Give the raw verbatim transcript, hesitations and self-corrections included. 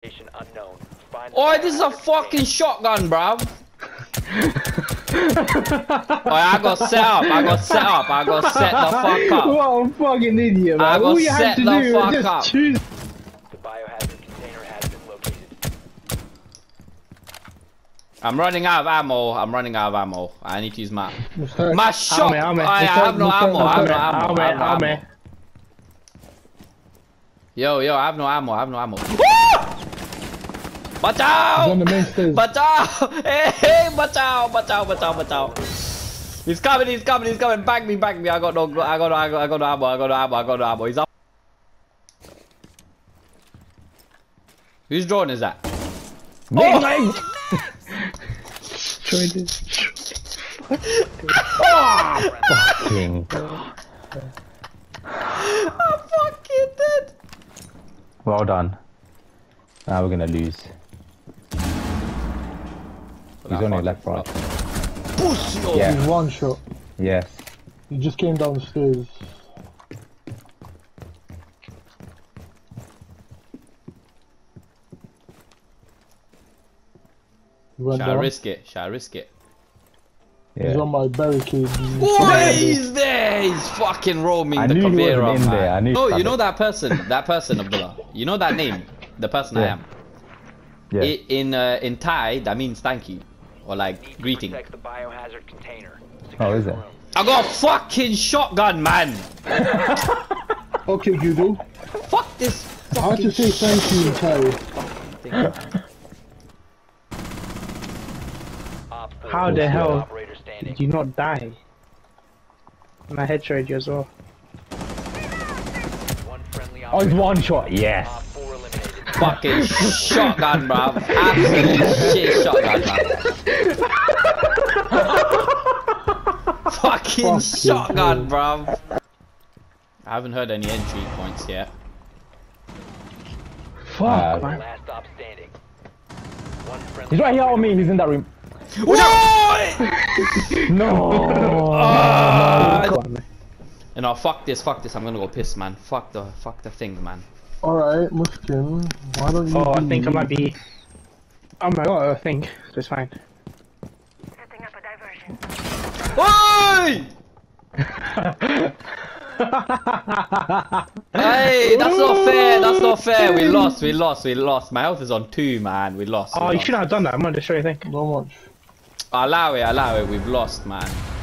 Unknown. Find Oh, this is a fucking shotgun, bruv. Oh, I got set up. I got set up. I got set the fuck up. What a fucking idiot, man. I got All you set had to the do fuck was just up. choose. the biohazard container has been located. I'm running out of ammo. I'm running out of ammo. I need to use my Mustard. my shot. Arme, arme. I have no Mustard, ammo. I have no Mustard. ammo. I Arme, have no arme. ammo. Yo, yo, I have no ammo. I have no ammo. Watch He's on the out! main stage. Watch out! Hey, hey, watch out! Watch out! Watch out! Watch out! He's coming! He's coming! He's coming! Back me! Back me! I got no! I got no! I got, I got no ammo! I got no ammo! I got no ammo! He's up. Whose drone is that? Oh! Try this. Fucking. I'm fucking dead! Well done. Now we're gonna lose. He's on your left, right. Push yo! Yeah. He's one shot. Yes. He just came down the stairs. He went Shall I down. risk it? Shall I risk it? He's Yeah. on my barricade. Boy, he's there! He's fucking roaming I the knew he conveyor wasn't up, in man. there. I knew No, you something. know that person, that person, Abdullah. You know that name, the person I Yeah. am. Yeah. I, in uh, in Thai, that means thank you, or like greeting. Protect the biohazard container. Oh, is it? Secure the room. I got a fucking shotgun, man. Okay, Judo. Fuck this. How to say thank you in Thai? Op four, How the hell operator standing. did you not die? And I headshot you as well. One friendly Oh, it's operator. one shot. Yes. Op four eliminated. Fucking shotgun, bruv. Absolute shit shotgun, bruv. Fucking Fuck shotgun, you. bruv. I haven't heard any entry points yet. Fuck, Uh, man. Last stop standing. One friendly He's right here on me. He's in that room. What? No. Ah! Come on, man. You know, fuck this, fuck this. I'm gonna go piss, man. Fuck the, fuck the thing, man. Alright, Muskin. Why don't you Oh, I do- think I might be. Oh my god, I think. It's fine. Setting up a diversion. Oi! Hey, that's not fair. That's not fair. We lost. We lost. We lost. My health is on two, man. We lost. we Oh, you lost. shouldn't have done that. I'm gonna destroy your thing. Not much. Allow it. Allow it. We've lost, man.